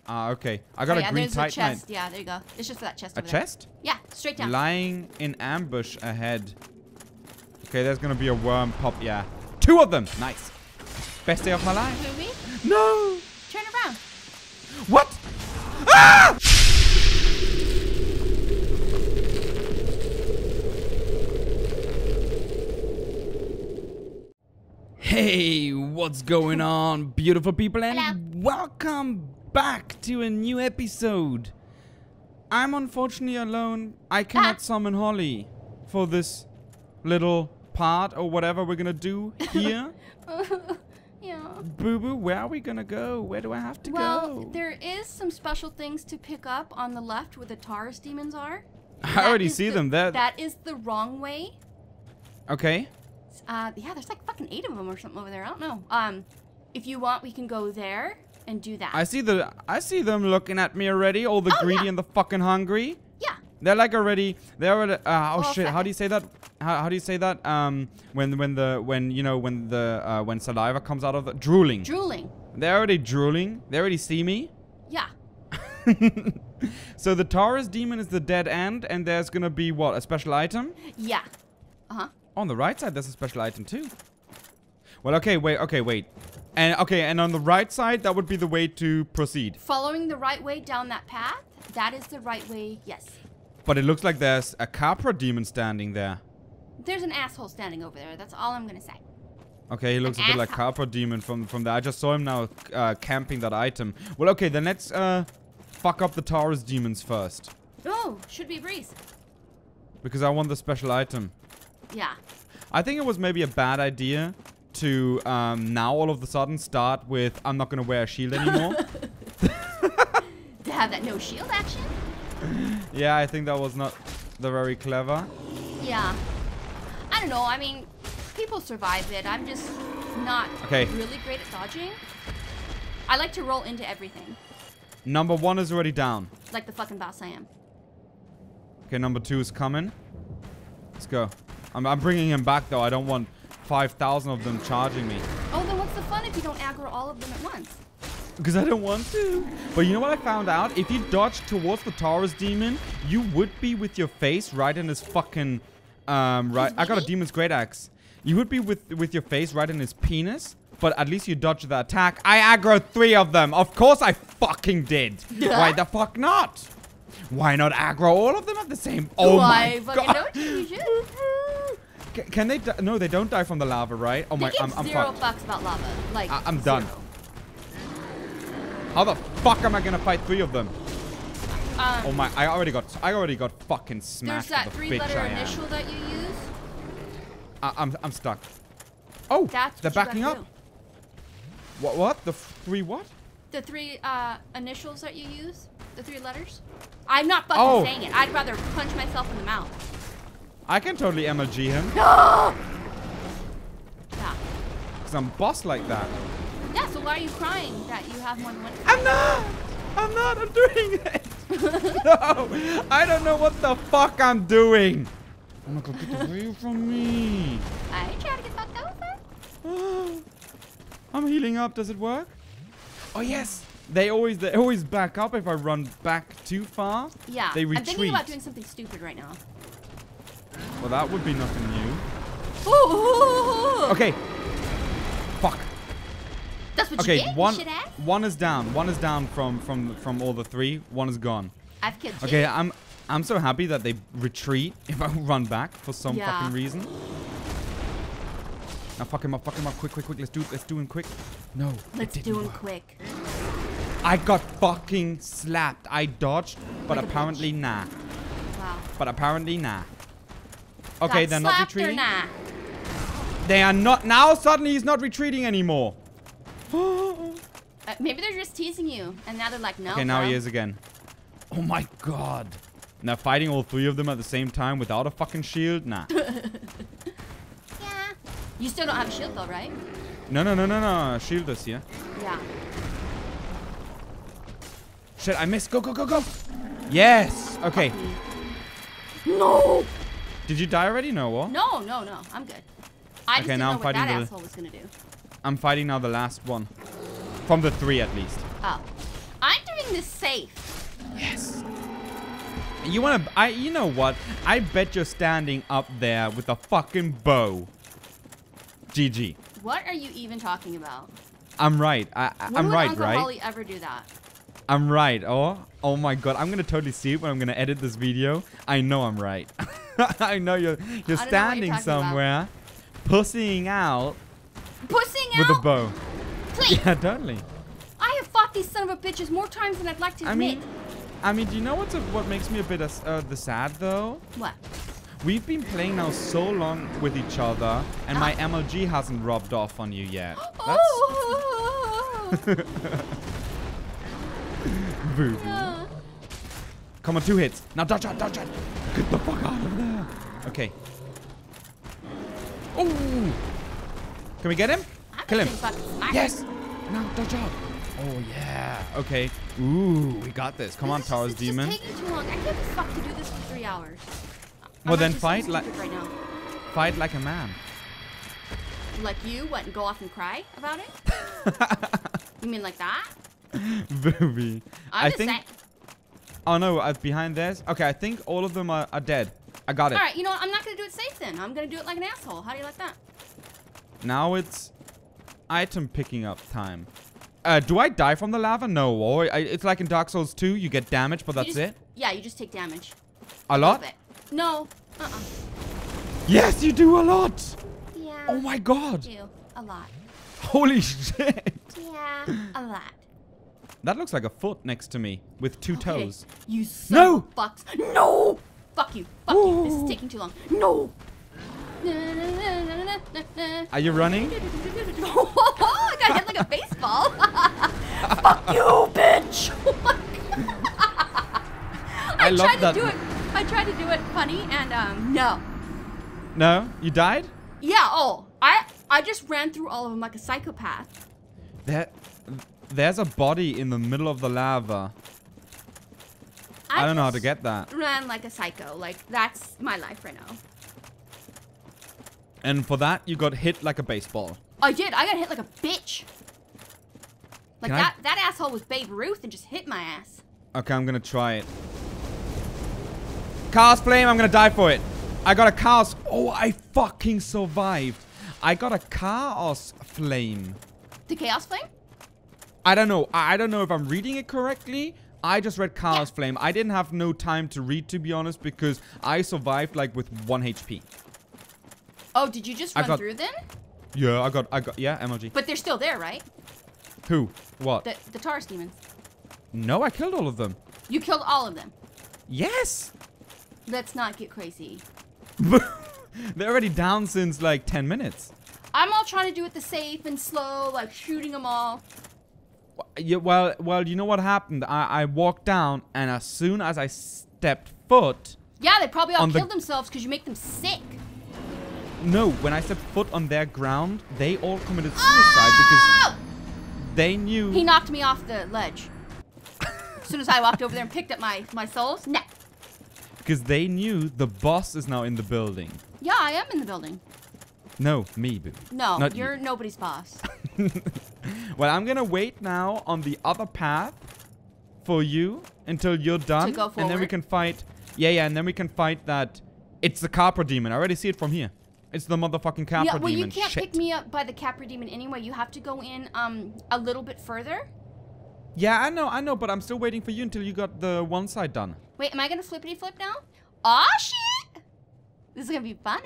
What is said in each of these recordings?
Ah, okay. I got a green titanite. Chest. Yeah, there you go. It's just for that chest. A chest? Yeah, straight down. Lying in ambush ahead. Okay, there's gonna be a worm pop. Yeah, 2 of them. Nice. Best day of my life. Movie? No. Turn around. What? Ah! Hey, what's going on, beautiful people, and hello. Welcome back to a new episode. I'm unfortunately alone. I cannot summon Holly for this little part or whatever we're gonna do here. Yeah. Boo Boo, where are we gonna go? Where do I have to go? Well, there is some special things to pick up on the left where the Taurus demons are. I already see them there. That is the wrong way. Okay. Yeah, there's like fucking 8 of them or something over there. I don't know. If you want, we can go there and do that. I see them looking at me already. All the greedy and the fucking hungry. Yeah. They're like already. They're already. Oh shit! How do you say that? How do you say that? When saliva comes out of the drooling. Drooling. They're already drooling. They already see me. Yeah. So the Taurus demon is the dead end, and there's gonna be what? A special item? Yeah. Uh-huh. On the right side, there's a special item too. Well, okay, wait. And on the right side, that would be the way to proceed. Following the right way down that path, that is the right way, yes. But it looks like there's a Capra demon standing there. There's an asshole standing over there. That's all I'm gonna say. Okay, he looks a bit like Capra demon from there. I just saw him now camping that item. Well, okay, then let's fuck up the Taurus demons first. Oh, should be a breeze. Because I want the special item. Yeah. I think it was maybe a bad idea to now all of a sudden start with I'm not gonna wear a shield anymore. To have that no shield action? Yeah, I think that was not very clever. Yeah. I don't know, I mean, people survive it. I'm just not really great at dodging. I like to roll into everything. Number 1 is already down. Like the fucking boss I am. Okay, number 2 is coming. Let's go. I'm bringing him back though. I don't want 5,000 of them charging me. Oh, then what's the fun if you don't aggro all of them at once? Because I don't want to. But you know what I found out? If you dodge towards the Taurus demon, you would be with your face right in his fucking right. I got a demon's great axe. You would be with your face right in his penis. But at least you dodged the attack. I aggroed 3 of them. Of course I fucking did. Why the fuck not? Why not aggro all of them at the same? Oh my god! You should. Can they? No, they don't die from the lava, right? Oh my! I'm zero fucked. fucks about lava. Like I'm done. How the fuck am I gonna fight 3 of them? Oh my! I already got fucking smashed. There's that 3-letter initial that you use. I'm stuck. Oh, they're backing up. What? The 3 what? The 3 initials that you use. The 3 letters. I'm not fucking saying it. I'd rather punch myself in the mouth. I can totally MLG him. No! Yeah. Because I'm boss like that. Yeah, so why are you crying that you have more than 1? I'm not. I'm doing it. No, I don't know what the fuck I'm doing. Oh my god, get away from me. I try to get fucked over. I'm healing up. Does it work? Oh, yes. They always back up if I run back too far. Yeah. They retreat. I'm thinking about doing something stupid right now. Well, that would be nothing new. Ooh. Okay. Fuck. That's what you get, one is down. One is down from all the 3. 1 is gone. I've killed 2. Okay, I'm so happy that they retreat if I run back for some fucking reason. Now fuck him up, quick. Let's do him quick. No, let's do him quick. I got fucking slapped. I dodged, but like apparently nah. Wow. But apparently nah. Okay, they're not retreating. Nah? They are not. Now suddenly he's not retreating anymore. Maybe they're just teasing you, and now they're like, no. Okay, now he is again. Oh my god. Now fighting all 3 of them at the same time without a fucking shield? Nah. Yeah. You still don't have a shield though, right? No. Shield is here. Yeah. Shit, I missed. Go. Yes. Okay. No. Did you die already? No, what? No. I'm good. I just didn't know what that asshole was gonna do. I'm fighting now the last one. From the 3 at least. Oh. I'm doing this safe. Yes. You wanna? You know what? I bet you're standing up there with a fucking bow. GG. What are you even talking about? I'm right. I'm right, Uncle right? Holly ever do that? I'm right. Oh my god. I'm gonna totally see it when I'm gonna edit this video. I know I'm right. I know you're standing somewhere, pussying out. Pussing out? With a bow. Please. Yeah, totally. I have fought these son of a bitches more times than I'd like to admit. I mean, do you know what makes me a bit sad though? What? We've been playing now so long with each other, and my MLG hasn't rubbed off on you yet. That's... Boo. Yeah. Come on, 2 hits. Now dodge out, dodge out. Get the fuck out of there. Okay. Oh! Can we get him? Kill him. Yes! Now dodge out. Oh, yeah. Okay. Ooh, we got this. Come on, Taurus Demon. It's taking too long. I can't be fucked to do this for 3 hours. Well, then fight like right now. Fight like a man. Like you? What, and go off and cry about it? You mean like that? Booby. I think... saying. Oh, no. Behind theirs? Okay, I think all of them are dead. I got it. Alright, you know what? I'm not going to do it safe then. I'm going to do it like an asshole. How do you like that? Now it's item picking up time. Do I die from the lava? No. Or it's like in Dark Souls 2, you get damage, but that's it? Yeah, you just take damage. A lot? No. Yes, you do a lot. Yeah. Oh my god. I do. A lot. Holy shit. Yeah, a lot. That looks like a foot next to me with 2 toes. You son of fucks. No! Fuck you. Fuck you. This is taking too long. No! Are you running? I got hit like a baseball. Fuck you, bitch! I love that. I tried to do it funny and no. No? You died? Yeah, I just ran through all of them like a psychopath. There's a body in the middle of the lava. I don't know how to get that. Ran like a psycho. Like, that's my life right now. And for that, you got hit like a baseball. I did. I got hit like a bitch. Like that asshole was Babe Ruth and just hit my ass. Okay, I'm gonna try it. Chaos Flame, I'm gonna die for it. I got a Chaos... Oh, I fucking survived. I got a Chaos Flame. The Chaos Flame? I don't know. I don't know if I'm reading it correctly. I just read Chaos Flame. I didn't have no time to read, to be honest, because I survived like with 1 HP. Oh, did you just run through then? Yeah, I got, yeah, MLG. But they're still there, right? Who? What? The Taurus demons. No, I killed all of them. You killed all of them? Yes! Let's not get crazy. They're already down since like 10 minutes. I'm all trying to do it the safe and slow, like shooting them all. Yeah, well, you know what happened? I walked down, and as soon as I stepped foot... Yeah, they probably all killed themselves because you make them sick. No, when I stepped foot on their ground, they all committed suicide because they knew... He knocked me off the ledge. As soon as I walked over there and picked up my souls, nah. Because they knew the boss is now in the building. Yeah, I am in the building. No, me, boo. No, you're nobody's boss. Well, I'm gonna wait now on the other path for you until you're done. To go forward. And then we can fight... Yeah, and then we can fight that... It's the Capra Demon. I already see it from here. It's the motherfucking Capra Demon. Yeah, well, you can't pick me up by the Capra Demon anyway. You have to go in a little bit further. Yeah, I know, but I'm still waiting for you until you got the one side done. Wait, am I gonna flippity flip now? Aw, shit! This is gonna be funner.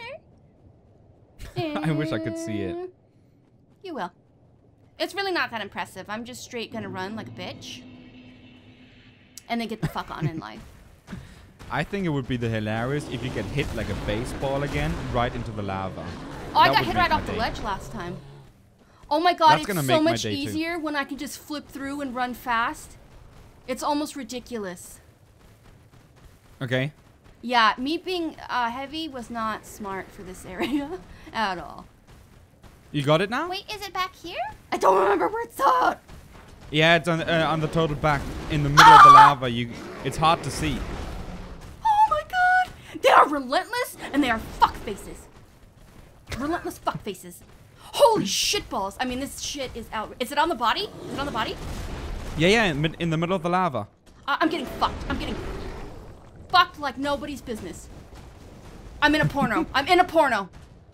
I wish I could see it. You will. It's really not that impressive. I'm just straight gonna run like a bitch. And then get the fuck on in life. I think it would be hilarious if you get hit like a baseball again right into the lava. Oh, I got hit right off the ledge last time. Oh my god, it's so much easier when I can just flip through and run fast. It's almost ridiculous. Okay. Yeah, me being heavy was not smart for this area at all. You got it now? Wait, is it back here? I don't remember where it's at. Yeah, it's on the total back in the middle of the lava. It's hard to see. Oh my god! They are relentless and they are fuck faces. Relentless fuck faces. Holy shit balls! I mean, this shit is out. Is it on the body? Is it on the body? Yeah, in the middle of the lava. I'm getting fucked. I'm getting fucked like nobody's business. I'm in a porno. I'm in a porno.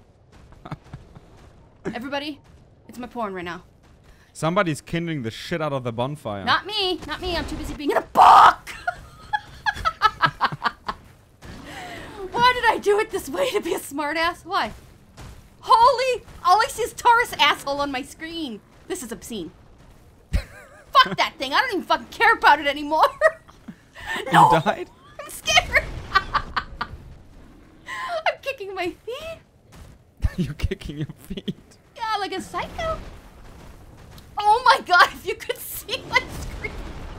Everybody, it's my porn right now. Somebody's kindling the shit out of the bonfire. Not me. Not me. I'm too busy being in a book. Why did I do it this way to be a smartass? Why? Holy! All I see is Taurus asshole on my screen. This is obscene. Fuck that thing. I don't even fucking care about it anymore. No! You died? I'm scared. I'm kicking my feet. You're kicking your feet. Yeah, like a psycho. Oh my god, if you could see my screen.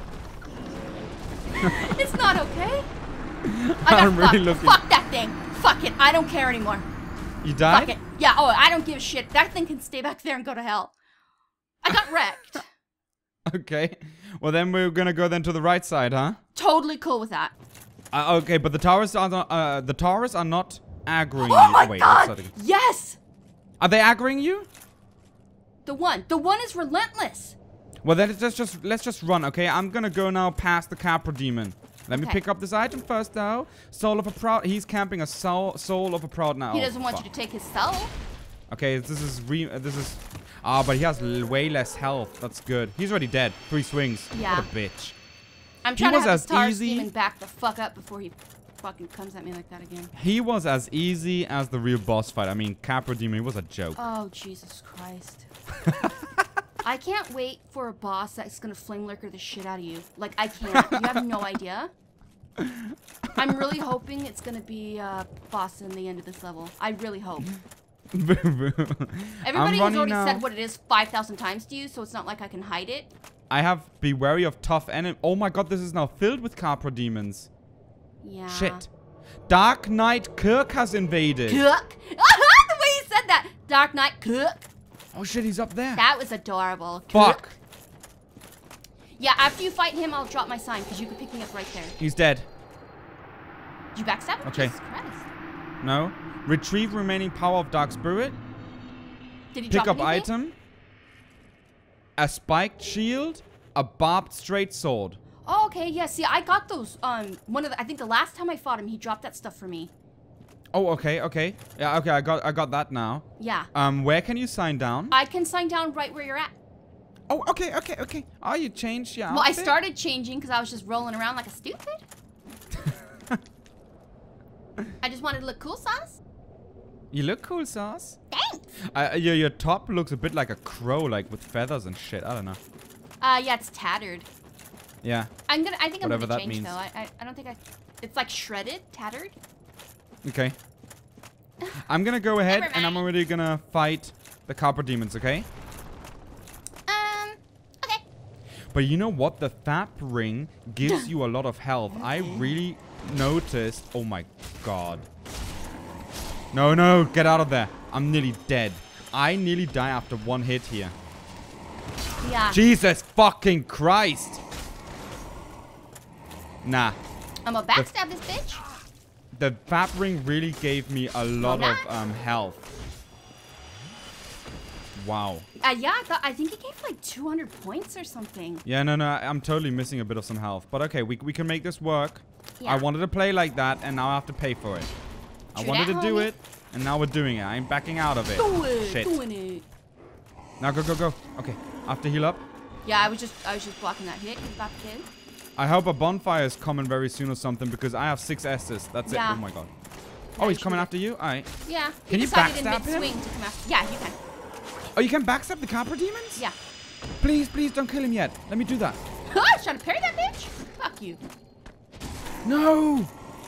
It's not okay. I'm really looking. Fuck that thing. Fuck it. I don't care anymore. You died? Fuck it. Yeah, oh, I don't give a shit. That thing can stay back there and go to hell. I got wrecked. Okay. Well, then we're gonna go then to the right side, huh? Totally cool with that. Okay, but the Taurus are not, aggroing you. Oh my Wait, god! Yes! Are they aggroing you? The one is relentless. Well, then let's just run, okay? I'm gonna go now past the Capra Demon. Let me pick up this item first, though. Soul of a Proud. He's camping a soul of a Proud now. He doesn't want you to take his soul. Okay, this is. But he has way less health. That's good. He's already dead. 3 swings. Yeah. What a bitch. I'm trying to have this Taurus Demon back the fuck up before he fucking comes at me like that again. He was as easy as the real boss fight. I mean, Capra Demon was a joke. Oh, Jesus Christ. I can't wait for a boss that's gonna flame lurker the shit out of you. Like, I can't. You have no idea. I'm really hoping it's gonna be a boss in the end of this level. I really hope. Everybody has already said what it is 5,000 times to you, so it's not like I can hide it. I have be wary of tough enemy. Oh my god, this is now filled with Capra Demons. Yeah. Shit. Dark Knight Kirk has invaded. Kirk? The way you said that. Dark Knight Kirk. Oh shit, he's up there. That was adorable. Fuck. Kirk. Yeah, after you fight him, I'll drop my sign, because you can pick me up right there. He's dead. Did you backstab him? Okay. Jesus Christ. No. Retrieve remaining power of Dark Spirit. Did he Pick drop up anything? item. A spiked shield. A barbed straight sword. Oh, okay. Yeah, see, I got those. I think the last time I fought him, he dropped that stuff for me. Oh, okay, okay. Yeah, okay, I got that now. Yeah. Where can you sign down? I can sign down right where you're at. Oh, okay. Oh, you changed your outfit? Well, I started changing because I was just rolling around like a stupid. I just wanted to look cool, Sauce. You look cool, Sauce. Thanks. Your top looks a bit like a crow, like with feathers and shit. I don't know. Yeah, it's tattered. Yeah. I think I'm gonna change means. though. I don't think it's like shredded, tattered. Okay. I'm gonna go ahead Never and I'm already gonna fight the Capra Demons, okay? Okay. But you know what? The Thap ring gives you a lot of health. I really noticed. Oh my god. No, get out of there. I'm nearly dead. I nearly die after 1 hit here. Yeah. Jesus fucking Christ. Nah. I'm gonna backstab this bitch. The Thap ring really gave me a lot of health. Wow. Yeah, I think it gave like 200 points or something. Yeah, no, I'm totally missing a bit of some health. But okay, we can make this work. Yeah. I wanted to play like that, and now I have to pay for it. I wanted to do it, and now we're doing it. I'm backing out of it. Shit. Doing it. Now go. Okay, I have to heal up. Yeah, I was just blocking that hit. He's about to kill. I hope a bonfire is coming very soon or something, because I have 6 S's. That's it. Oh my god. Oh, he's coming after you? Alright. Yeah. Can you backstab him? To come after. Yeah, you can. Oh, you can backstab the Capra Demons? Yeah. Please, don't kill him yet. Let me do that. I was trying to parry that bitch. Fuck you. No!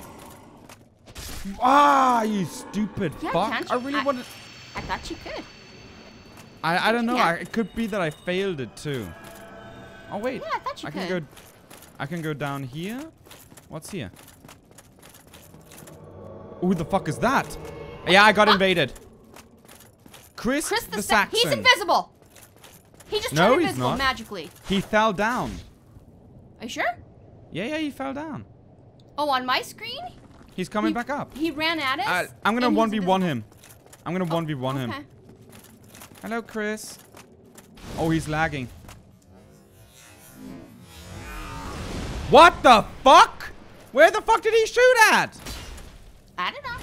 Ah, you stupid fuck. I really wanted... I thought you could. I don't know. It could be that I failed it too. Oh, wait. Yeah, I thought you could. I can go down here. What's here? Who the fuck is that? Yeah, I got invaded. Chris the Saxon. He's invisible. He just turned invisible magically. He fell down. Are you sure? Yeah, he fell down. Oh, on my screen? He's coming back up. He ran at us. I'm gonna 1v1 him. I'm gonna 1v1 him. Okay. Hello, Chris. Oh, he's lagging. What the fuck? Where the fuck did he shoot at? I don't know.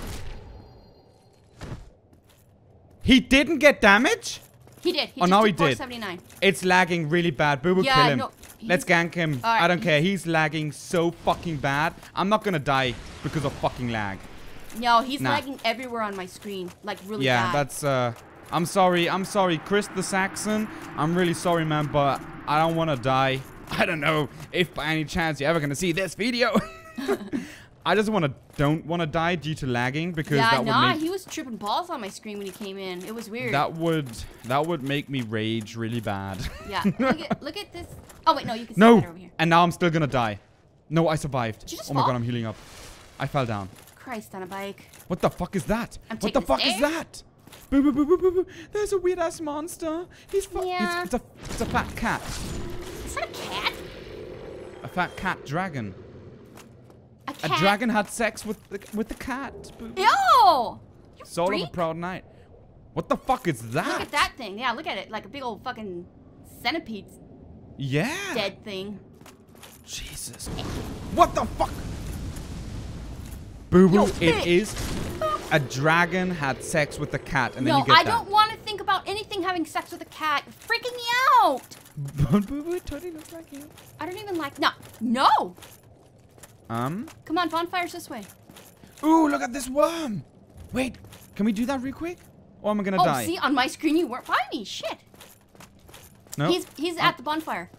He didn't get damage? He did. He Oh, just now took he did. 479. It's lagging really bad. Boo, Yeah, kill him. no, Let's gank him. All right, I don't care. He's lagging so fucking bad. I'm not gonna die because of fucking lag. No, he's Nah. lagging everywhere on my screen. Like, really Yeah, bad. that's, I'm sorry, Chris the Saxon. I'm really sorry, man, but I don't want to die. I don't know if by any chance you're ever gonna see this video. I just don't want to die due to lagging because Yeah, that would make he was tripping balls on my screen when he came in. It was weird. that would make me rage really bad. Yeah, look at this. Oh wait, no, you can see No, that over here. and now I'm still gonna die. No, I survived. Did you just Oh my fall? god, I'm healing up. I fell down. Christ on a bike. What the fuck is that? I'm What the taking the fuck is stairs. that? Boo, boo, boo, boo, boo, boo. There's a weird ass monster. Yeah. It's a fat cat. Is that a cat? A fat cat dragon. A A cat? dragon had sex with the cat. Boo. Ew! You Soul of a freak. proud knight. What the fuck is that? Look at that thing. Yeah, look at it. Like a big old fucking centipede Yeah. dead thing. Jesus. What the fuck? Boo boo. Yo, It bitch. is a dragon had sex with a cat, and then No, you get I that. don't want to think about anything having sex with a cat. You're freaking me out. Boo boo. It totally looks like you. I don't even like. No. No. Come on, bonfire's this way. Ooh, look at this worm. Wait, can we do that real quick? Or am I gonna die? Oh, see, on my screen you weren't by me. Shit. No. He's at the bonfire.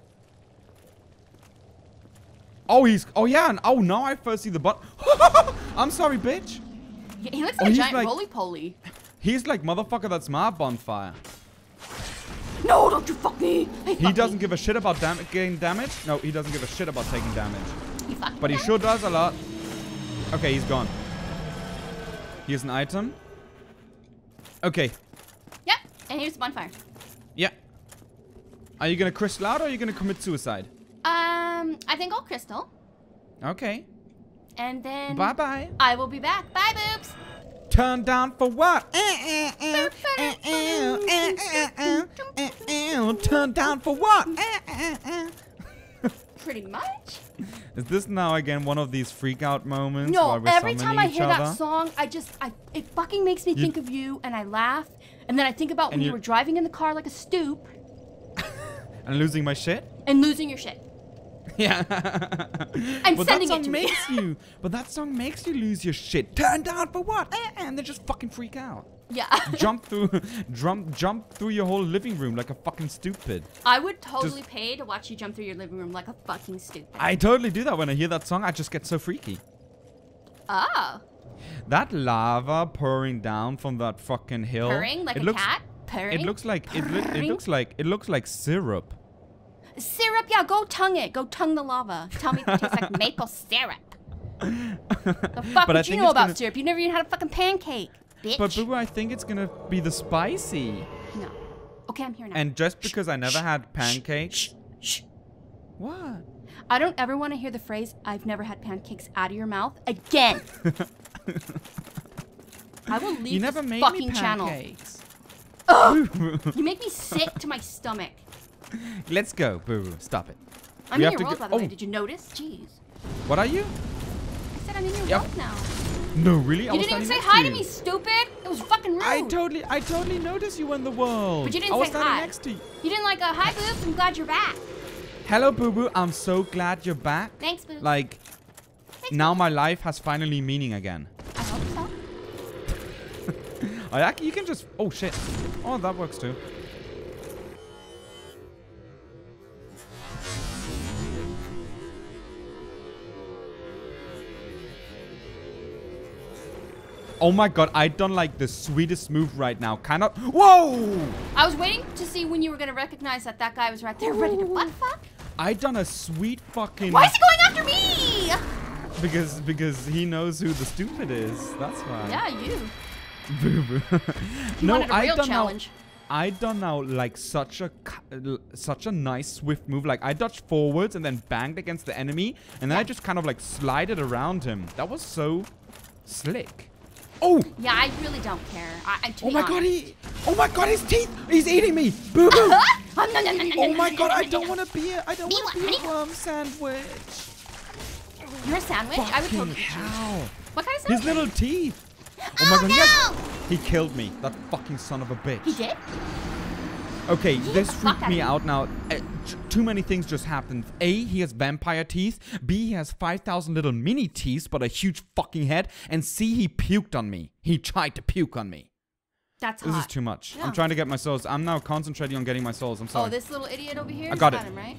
Oh, oh yeah. And, oh, now I first see the butt. I'm sorry, bitch. He looks Oh, like a he's giant like- roly-poly. He's like, motherfucker, that's my bonfire. No, don't you fuck me. He doesn't give a shit about getting damage. No, he doesn't give a shit about taking damage. He fucked But he me. sure does a lot. Okay, he's gone. Here's an item. Okay. Yep, and here's the bonfire. Yeah. Are you gonna crystal out or are you gonna commit suicide? I think I'll crystal. Okay. And then Bye-bye. I will be back. Bye, boobs. Turn down for what? Turn down for what? Pretty much. Is this now again one of these freak out moments? No, while we're every time I summoning each hear other? that song, it fucking makes me think of you, and I laugh, and then I think about when And you you- were driving in the car like a stoop And losing my shit? and losing your shit. Yeah. I'm But sending that it song to me. makes you. But that song makes you lose your shit. Turn down for what? And then just fucking freak out. Yeah. jump through your whole living room like a fucking stupid. I would totally pay to watch you jump through your living room like a fucking stupid. I totally do that when I hear that song. I just get so freaky. Oh. That lava pouring down from that fucking hill. Purring like it a looks, cat? Purring? It looks like Purring? it looks like syrup. Syrup, yeah, go tongue it. Go tongue the lava. Tell me if it tastes like maple syrup. The fuck But I would you think know it's about gonna- syrup? You never even had a fucking pancake, bitch. But Boo, I think it's gonna be the spicy. No. Okay, I'm here now. And just because I never had pancakes. Shh. What? I don't ever want to hear the phrase, I've never had pancakes out of your mouth again. I will leave You never this made fucking me channel. pancakes. Ugh! You make me sick to my stomach. Let's go, Boo. Stop it. I'm We in have your to world, go- by the way. oh. Did you notice? Jeez. What are you? I said I'm in your Yep. world now. No, really? You didn't even say hi to me, stupid. It was fucking rude. I totally noticed you in the world. But you didn't I was say standing hi. next to you. You didn't like hi, boobs. I'm glad you're back. Hello, Boo Boo. I'm so glad you're back. Thanks, boobs. Like, now my life has finally meaning again. I hope so. You can just... Oh, shit. Oh, that works too. Oh my god, I done like the sweetest move right now. Kind of... Whoa! I was waiting to see when you were going to recognize that that guy was right there ready to butt fuck. I done a sweet fucking... Why is he going after me? Because he knows who the stupid is. That's why. Yeah, you. Boo Boo. You wanted a real challenge. I done now like such a nice swift move. Like I dodged forwards and then banged against the enemy, and then I just kind of like slided around him. That was so slick. Oh! Yeah, I really don't care. To Oh be my god, honest. oh my god, his teeth! He's eating me! Boo Boo! Oh my god, I don't want to be a worm sandwich. You're a sandwich? I would totally hell. What kind of sandwich? His little teeth. Oh my god, he killed me. That fucking son of a bitch. He did? Okay, this freaked me out now. Too many things just happened. A, he has vampire teeth. B, he has 5,000 little mini teeth, but a huge fucking head. And C, he puked on me. He tried to puke on me. That's hot. This is too much. Yeah. I'm trying to get my souls. I'm now concentrating on getting my souls. I'm sorry. Oh, this little idiot over here? I got it. Him, right?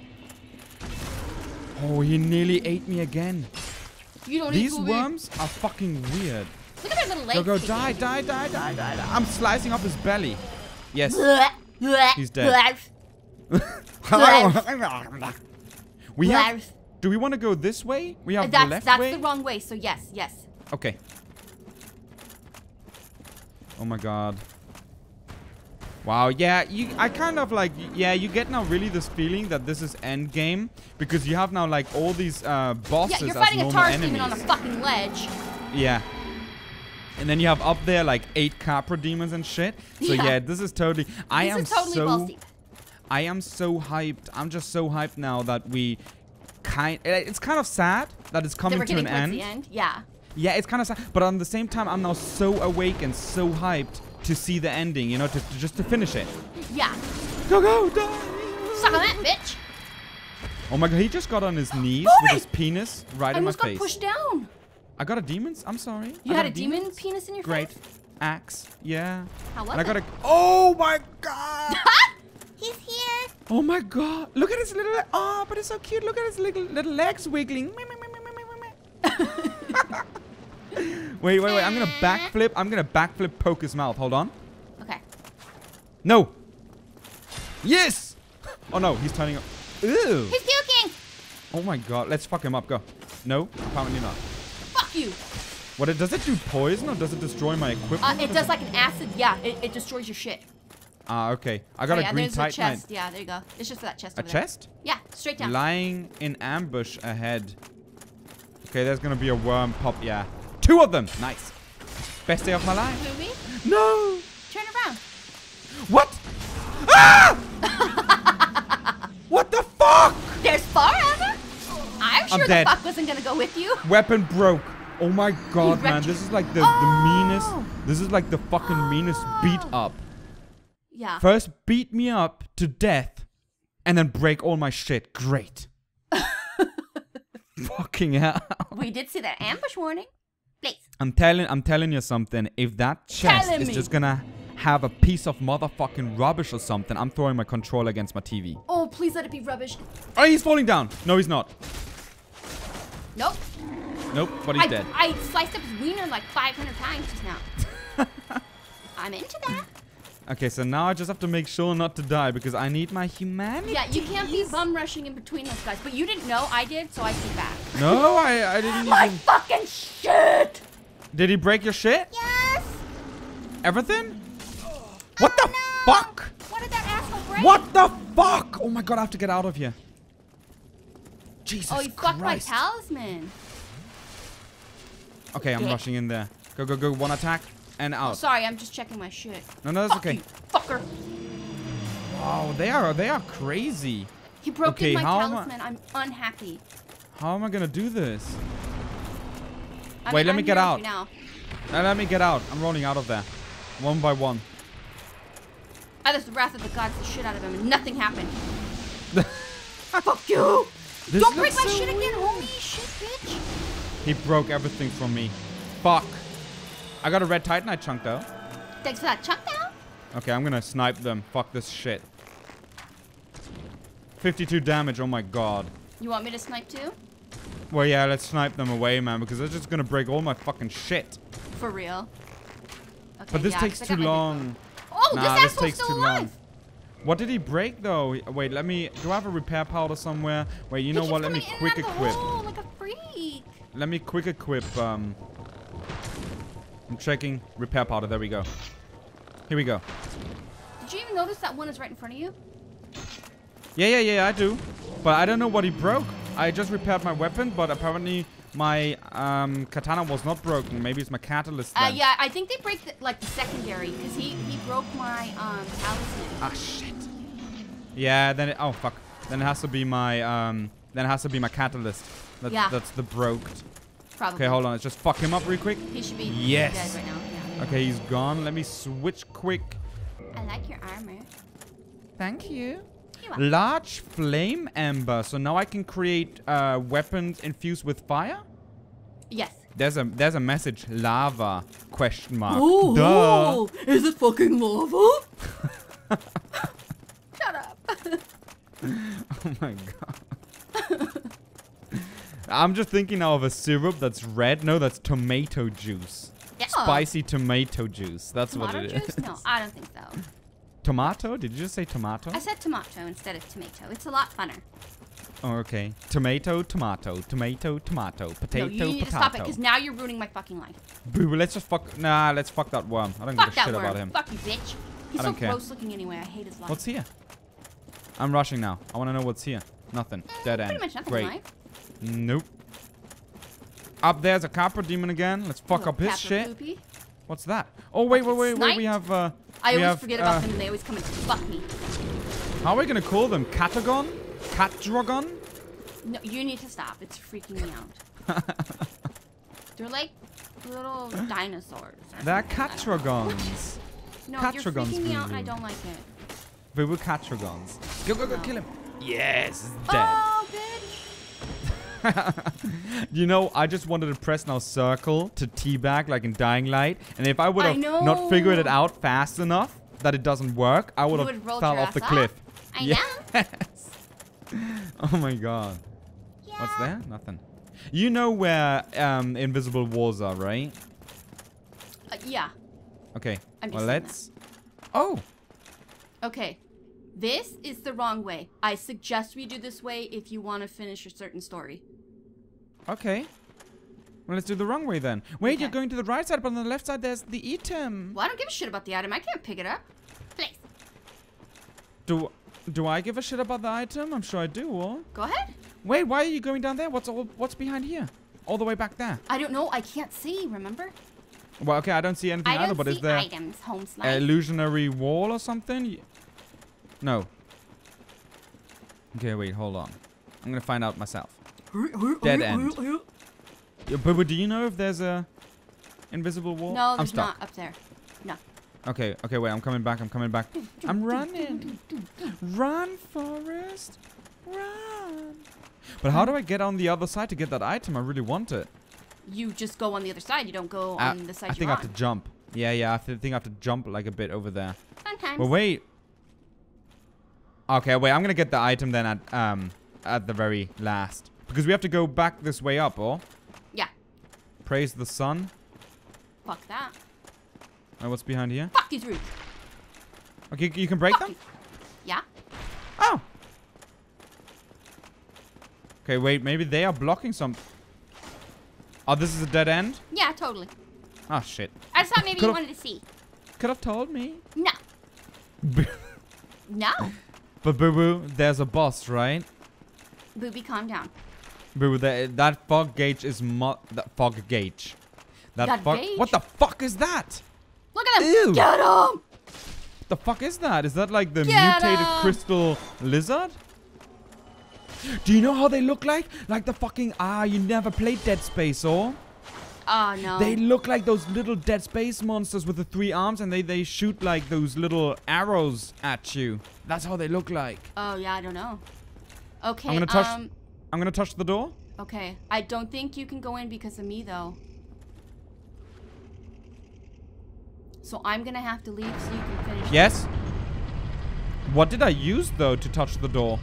Oh, he nearly ate me again. You don't These worms are fucking weird. Look at their little legs. Go, die. I'm slicing off his belly. Yes. He's dead. We have. Do we want to go this way? We have the left way. That's the wrong way. So yes. Okay. Oh my god. Wow. Yeah. I kind of like. Yeah. You get now really this feeling that this is endgame because you have now like all these bosses. Yeah. You're fighting as a Taurus enemies. Demon on a fucking ledge. Yeah. And then you have up there like 8 Capra demons and shit. So yeah, this is totally. I am so hyped. I'm just so hyped now that we it's kind of sad that it's coming to an end. The end. Yeah. Yeah, it's kind of sad, but at the same time, I'm now so awake and so hyped to see the ending. You know, just to finish it. Yeah. Go, die. Suck on that, bitch. Oh my god, he just got on his knees with his penis right in my face. I almost got pushed down. I got a demon? I'm sorry. You had a demon penis in your face? Great. Axe. Yeah. How was and it? I got a... Oh my god! He's here. Oh my god. Look at his little... Oh, but it's so cute. Look at his little legs wiggling. Wait. I'm gonna backflip. Poke his mouth. Hold on. Okay. No. Yes! Oh no, he's turning up. Ew. He's puking. Oh my god. Let's fuck him up. Go. No, apparently not. Fuck you. What, does it do poison or does it destroy my equipment? It does like an acid. Yeah, it destroys your shit. Ah, okay. I got a green titanite. Chest. Yeah, there you go. It's just for that chest. A chest? Yeah, straight down. Lying in ambush ahead. Okay, there's gonna be a worm pop. Yeah, 2 of them. Nice. Best day of my life. Movie? No. Turn around. What? Ah! What the fuck? There's forever. I'm sure the fuck wasn't gonna go with you. Weapon broke. Oh my god, man. This is like the meanest. This is like the fucking meanest beat up. Yeah. First beat me up to death and then break all my shit. Great. Fucking hell. We did see that ambush warning. Please. I'm telling you something. If that chest is just gonna have a piece of motherfucking rubbish or something, I'm throwing my controller against my TV. Oh, please let it be rubbish. Oh, he's falling down. No, he's not. Nope. Nope, but he's dead. I sliced up his wiener like 500 times just now. I'm into that. Okay, so now I just have to make sure not to die because I need my humanity. Yeah, you can't be bum rushing in between those guys. But you didn't know, I did, so I see back. No, I didn't even... My fucking shit! Did he break your shit? Yes! Everything? What the fuck? What did that asshole break? What the fuck? Oh my god, I have to get out of here. Jesus Christ. Oh, you fucked my talisman. Okay, I'm rushing in there. Go. 1 attack and out. Oh, sorry, I'm just checking my shit. No, that's okay. You fucker. Wow, they are crazy. He broke my talisman. I'm unhappy. How am I gonna do this? Wait, let me get out. Let me get out. I'm rolling out of there. 1 by 1. I just the wrath of the gods the shit out of him and nothing happened. Fuck you! Don't break my shit again, holy shit, bitch! He broke everything from me. Fuck. I got a red titanite chunk though. Thanks for that chunk down. Okay, I'm gonna snipe them. Fuck this shit. 52 damage, oh my god. You want me to snipe too? Well, yeah, let's snipe them away, man, because they're just gonna break all my fucking shit. For real. Okay, but this takes too long. Oh, this takes still alive. Long. What did he break though? Wait, let me. Do I have a repair powder somewhere? Wait, you know what? Let me quick equip. Oh, like a freak. Let me quick equip. I'm checking repair powder. There we go. Here we go. Did you even notice that one is right in front of you? Yeah, I do. But I don't know what he broke. I just repaired my weapon, but apparently my katana was not broken. Maybe it's my catalyst then. Yeah, I think they break the secondary because he broke my talisman. Ah, shit. Yeah, then it... Oh, fuck. Then it has to be my, Then it has to be my catalyst. That's the broked. Probably. Okay, hold on. Let's just fuck him up real quick. He should be yes. dead right now. Yeah. Okay, he's gone. Let me switch quick. I like your armor. Thank you. You're welcome. Large flame ember. So now I can create weapons infused with fire? Yes. There's a message. Lava? Question mark. Ooh, duh. Is it fucking lava? Shut up. Oh my god. I'm just thinking now of a syrup that's red. No, that's tomato juice. Yeah. Spicy tomato juice. That's Tomato what it juice? is. No, I don't think so. Tomato? Did you just say tomato? I said tomato instead of tomato. It's a lot funner. Oh, okay. Tomato, tomato, tomato, tomato, potato, No, you need potato. to stop it because now you're ruining my fucking life. Boo, let's just fuck. Nah, let's fuck that worm. I don't Fuck give a that shit worm. about him. Fuck you, bitch. He's I so don't care. gross looking anyway. I hate his life. What's here? I'm rushing now. I want to know what's here. Nothing. Dead end. Pretty much nothing Great. in life. Nope. Up there's a Capra Demon again. Let's fuck Little up his Capra shit. poopy. What's that? Oh, wait. Fucking We have, I we always have, forget about them and they always come and fuck me. How are we going to call them? Catagon? Catragon? No, you need to stop. It's freaking me out. They're like little dinosaurs. They're Catragons. No, Catragons, you're freaking me out and I Boo. don't like it. We were Catragons. Go, go, go, No. kill him. Yes, it's dead. Oh, bitch. You know, I just wanted to press now circle to teabag like in Dying Light. And if I would have not figured it out fast enough that it doesn't work, I would have rolled fell your off the ass cliff. I know. Oh my god. Yeah. What's there? Nothing. You know where invisible walls are, right? Yeah. Okay. I'm just Well, saying let's... Oh! Okay. This is the wrong way. I suggest we do this way if you want to finish a certain story. Okay. Well, let's do the wrong way then. Wait, Okay. you're going to the right side, but on the left side there's the item. Well, I don't give a shit about the item. I can't pick it up. Please. Do I give a shit about the item? I'm sure I do. Or... Go ahead. Wait, why are you going down there? What's behind here? All the way back there. I don't know. I can't see, remember? Well, okay, I don't see anything I either, don't but see is there items, home an slice. illusionary wall or something? No. Okay, wait, hold on. I'm gonna find out myself. Dead end. Yeah, but do you know if there's a invisible wall? No, I'm there's stuck. not up there. No. Okay, wait, I'm coming back. I'm running. Run, Forrest. Run. But how do I get on the other side to get that item? I really want it. You just go on the other side. You don't go on the side I think you're I have to jump. Yeah, I think I have to jump like a bit over there. Sometimes. But wait. Okay, wait, I'm gonna get the item then at the very last. Because we have to go back this way up, or? Yeah. Praise the sun. Fuck that. Oh, what's behind here? Fuck these roots. Okay, you can break Fuck them? you. Yeah. Oh! Okay, wait, maybe they are blocking some... Oh, this is a dead end? Yeah, totally. Oh, shit. I just thought maybe you wanted to see. Could have told me. No. No. But Boo-Boo, there's a boss, right? Booby, calm down. Boo-Boo, that fog gauge is that fog gauge. That fog... gauge? What the fuck is that? Look at him. Ew. Get him. What the fuck is that? Is that like the Get mutated 'em! crystal lizard? Do you know how they look like? Like the fucking... you never played Dead Space, or? Oh, no. They look like those little Dead Space monsters with the 3 arms, and they shoot like those little arrows at you. That's how they look like. Oh, yeah, I don't know. Okay, I'm gonna touch the door. Okay, I don't think you can go in because of me, though. So I'm gonna have to leave so you can finish. Yes? What did I use, though, to touch the door?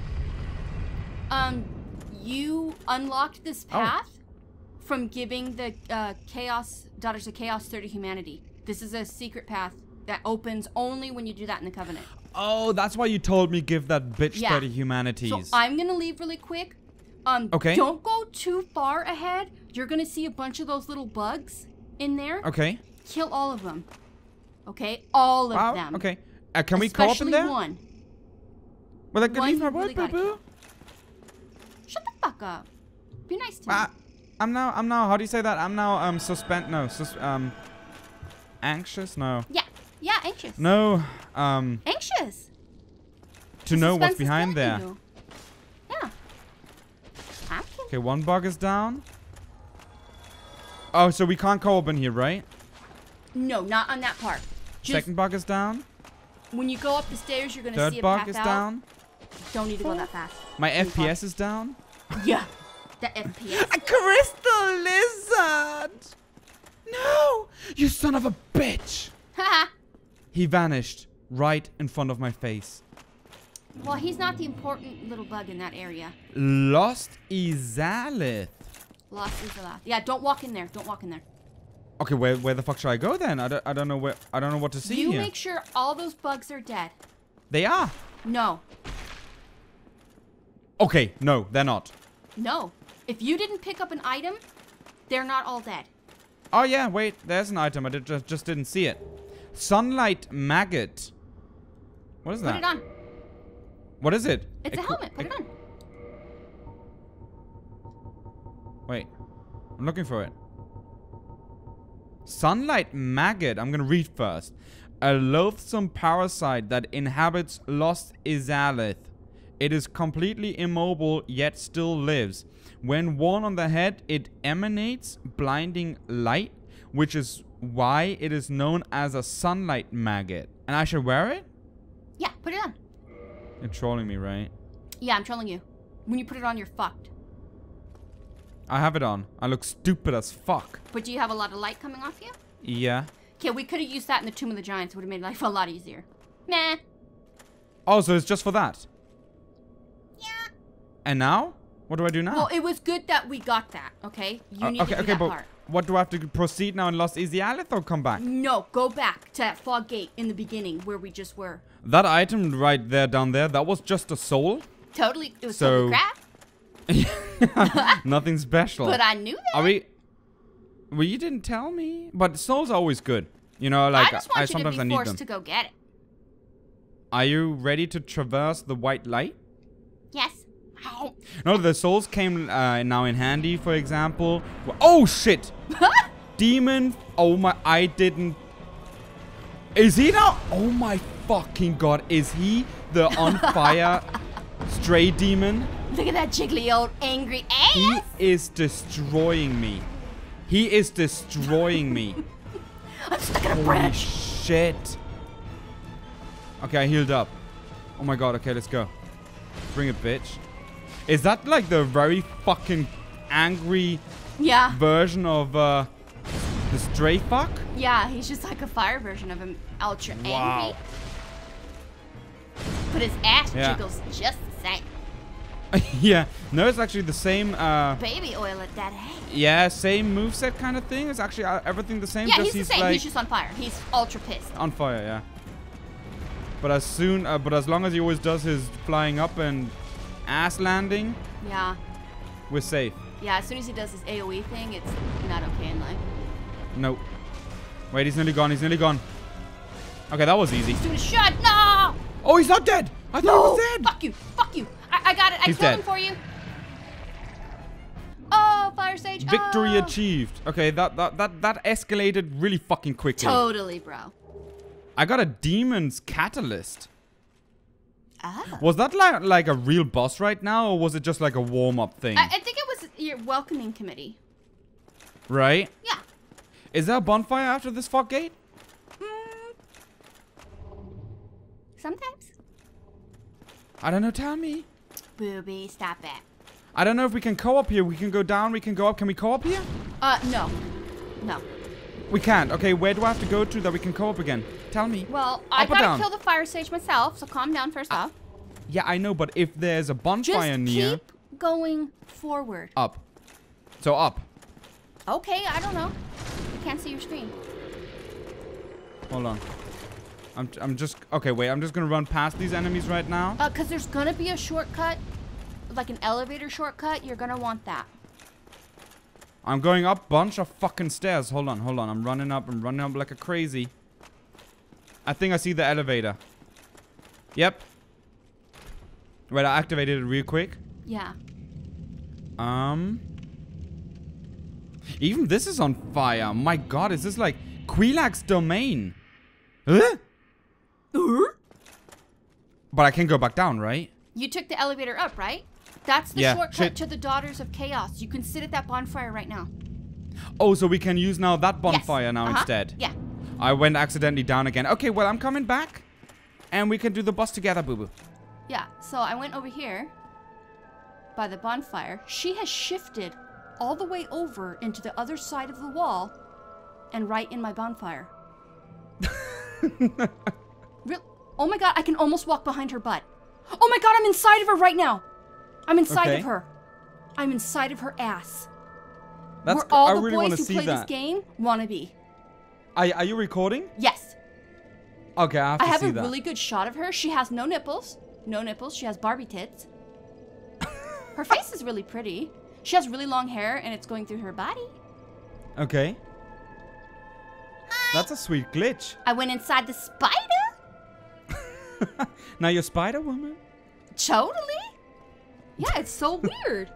You unlocked this path from giving the Daughters of Chaos 30 humanity. This is a secret path that opens only when you do that in the Covenant. Oh, that's why you told me give that bitch 30 humanities. So I'm gonna leave really quick. Okay. Don't go too far ahead. You're gonna see a bunch of those little bugs in there. Okay. Kill all of them. Okay, all of them. Okay. Can we co-op in there? Especially one. Well, I could One leave my you really word, gotta Boo-Boo. Shut the fuck up. Be nice to me. I'm now, how do you say that? I'm now, anxious? No. Yeah, anxious. No, Anxious. to know what's behind there. Yeah. Okay, one bug is down. Oh, so we can't co-op in here, right? No, not on that part. Second bug is down. When you go up the stairs, you're gonna see Third a bug path is out. down. Don't need to go that fast. My FPS is down. Yeah, the FPS. A crystal lizard! No! You son of a bitch! Haha. He vanished right in front of my face. Well, he's not the important little bug in that area. Lost Izalith. Lost is the last. Yeah, don't walk in there. Don't walk in there. Okay, where the fuck should I go then? I don't know where. I don't know what to see You here. make sure all those bugs are dead. They are. No. Okay, no, they're not. No. If you didn't pick up an item, they're not all dead. Oh yeah, wait, there's an item. I just didn't see it. Sunlight maggot. What is that? Put it on. What is it? It's a helmet. Put it on. Wait, I'm looking for it. Sunlight maggot. I'm gonna read first. A loathsome parasite that inhabits Lost Izalith. It is completely immobile yet still lives. When worn on the head, it emanates blinding light, which is why it is known as a sunlight maggot. And I should wear it? Yeah, put it on. You're trolling me, right? Yeah, I'm trolling you. When you put it on, you're fucked. I have it on. I look stupid as fuck. But do you have a lot of light coming off you? Yeah. Okay, we could have used that in the Tomb of the Giants. It would have made life a lot easier. Nah. Oh, so it's just for that? Yeah. And now? What do I do now? Well, it was good that we got that, okay? You need to do that but part. what do I have to proceed now in Lost Izalith or come back? No, go back to that fog gate in the beginning where we just were. That item right there, down there, that was just a soul? Totally. It was totally crap. Nothing special. But I knew that. Are we... Well, you didn't tell me. But souls are always good. You know, like, I just want you sometimes to I be need forced them. to go get it. Are you ready to traverse the white light? Yes. Ow. No, the souls came now in handy, for example. Oh, shit! Demon... Oh, my... I didn't... Is he now... Oh, my fucking god. Is he the on fire stray demon? Look at that jiggly old angry ass. He is destroying me. He is destroying me. I'm stuck in a Holy branch. shit. Okay, I healed up. Oh my god, okay, let's go. Bring it, bitch. Is that like the very fucking angry version of the stray fuck? Yeah, he's just like a fire version of him. Ultra angry. But his ass jiggles just the same. Yeah, no, it's actually the same. Baby oil at that age. Yeah, same moveset kind of thing. It's actually everything the same. Yeah, just he's the same. Like he's just on fire. He's ultra pissed. On fire, yeah. But as long as he always does his flying up and ass landing, yeah, we're safe. Yeah, as soon as he does his AOE thing, it's not okay in life. Nope. Wait, he's nearly gone. He's nearly gone. Okay, that was easy. He's doing a shot. No! Oh, he's not dead. I thought he was dead. Fuck you. Fuck you. I got it. I He's killed dead. him for you. Oh, Firesage. Victory achieved. Okay, that escalated really fucking quickly. Totally, bro. I got a demon's catalyst. Oh. Was that like a real boss right now, or was it just like a warm-up thing? I think it was your welcoming committee. Right? Yeah. Is there a bonfire after this fog gate? Sometimes. I don't know, tell me. Booby, stop it. I don't know if we can co-op here. We can go down, we can go up. Can we co-op here? No. No. We can't. Okay, where do I have to go to that we can co-op again? Tell me. Well, I gotta kill the fire sage myself, so calm down first off. Yeah, I know, but if there's a bonfire near... Just keep going forward. Up. So up. Okay, I don't know. I can't see your screen. Hold on. I'm just... Okay, wait. I'm just gonna run past these enemies right now. Because there's gonna be a shortcut. Like an elevator shortcut. You're gonna want that. I'm going up bunch of fucking stairs. Hold on, hold on. I'm running up like a crazy. I think I see the elevator. Yep. Wait, I activated it real quick. Yeah. Even this is on fire. My god, is this like Quilak's domain? Huh? But I can go back down, right? You took the elevator up, right? That's the shortcut to the Daughters of Chaos. You can sit at that bonfire right now. Oh, so we can use now that bonfire now instead. Yeah. I went accidentally down again. Okay, well, I'm coming back. And we can do the boss together, boo-boo. Yeah, so I went over here by the bonfire. She has shifted all the way over into the other side of the wall and right in my bonfire. Oh my god, I can almost walk behind her butt. Oh my god, I'm inside of her right now. I'm inside of her. I'm inside of her ass. That's Where all I the really boys who play this game wanna be. Are you recording? Yes. Okay, I have to see that. I have a really good shot of her. She has no nipples. No nipples. She has Barbie tits. Her face is really pretty. She has really long hair and it's going through her body. Okay. That's a sweet glitch. I went inside the spider. Now you're Spider-Woman? Totally. Yeah, it's so weird.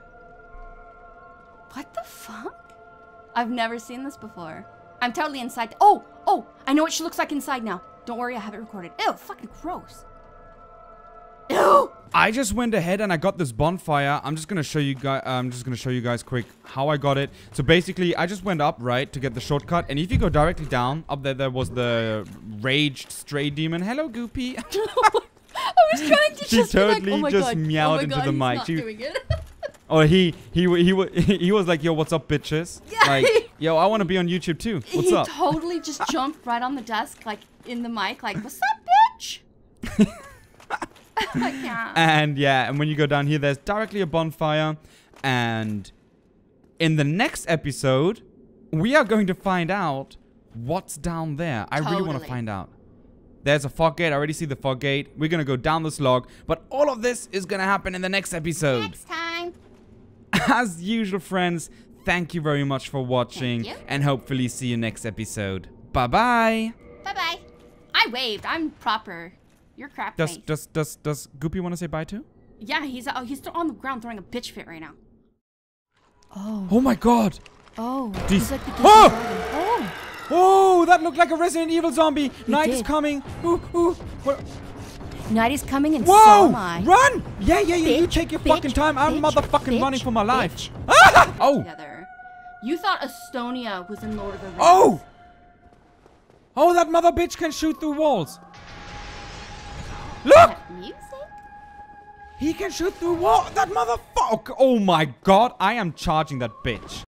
What the fuck? I've never seen this before. I'm totally inside. Oh, I know what she looks like inside now. Don't worry, I have it recorded. Ew, fucking gross. Ew. I just went ahead and I got this bonfire. I'm just gonna show you guys. Quick how I got it. So basically, I just went up right to get the shortcut, and if you go directly down, up there was the raged stray demon. Hello, Goopy. I was trying to she totally be like, oh my just god, meowed into the mic. Not doing it. Oh, he was like, yo, what's up, bitches? Yeah. Like, yo, I want to be on YouTube too. What's up? He totally just jumped right on the desk, like in the mic, like, what's up, bitch? Like, yeah. And yeah, and when you go down here, there's directly a bonfire. And in the next episode, we are going to find out what's down there. I really want to find out. There's a fog gate. I already see the fog gate. We're going to go down this log. But all of this is going to happen in the next episode. Next time. As usual, friends, thank you very much for watching. And hopefully see you next episode. Bye-bye. Bye-bye. I waved. I'm proper. You're crap. Does Goopy want to say bye too? Yeah, he's still on the ground throwing a bitch fit right now. Oh my god. Oh. He's like the oh! Oh, that looked like a Resident Evil zombie. Night is coming. What? Night is coming and whoa! So am I. Run! Yeah. You take your fucking time. I'm motherfucking running for my life. Ah! Oh. Together. You thought Estonia was in Lord of the Rings. Oh! Oh, that mother bitch can shoot through walls. Look! Music? He can shoot through walls. That motherfucker. Oh my god. I am charging that bitch.